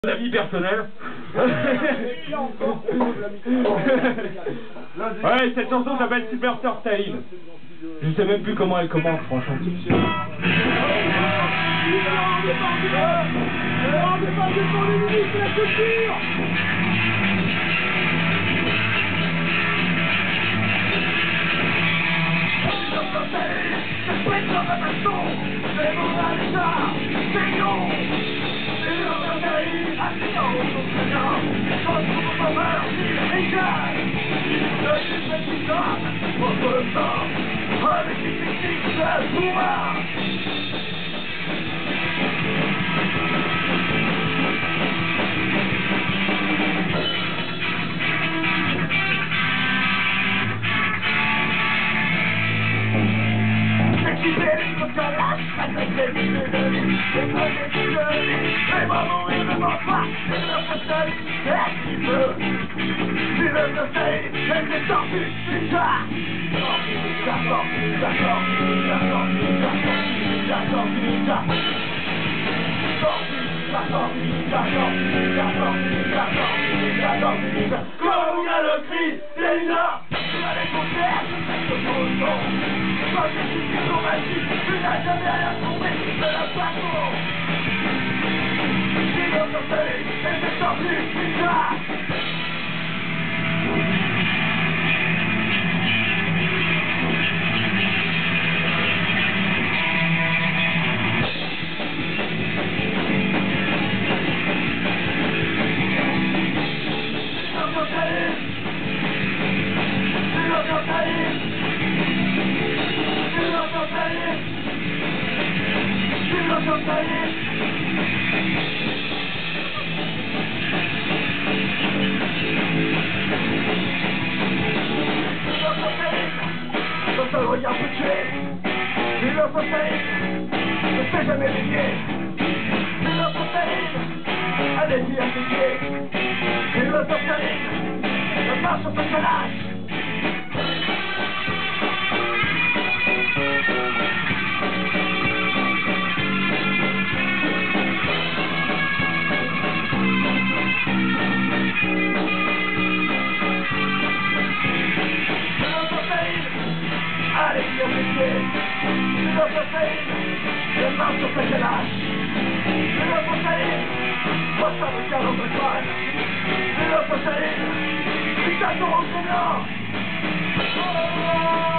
La vie personnelle. Ouais, cette chanson s'appelle Superstar Style. Je sais même plus comment elle commence, franchement. Comme il y a le cri, c'est là, les concerts, quand je suis traumatique, tu n'as jamais rien compris de la façon. Si l'on s'enseigne, c'est sorti, c'est ça. Regarde tout tuer, ne fait jamais régner. Allez-y à ses pieds. Ne marche sur ton lâche. Allez, viens me tuer. C'est notre pays. Je marche sur ta calache. C'est notre pays. Moi, ça me tient dans ta toile. C'est notre pays. Putain, ton rentre blanc.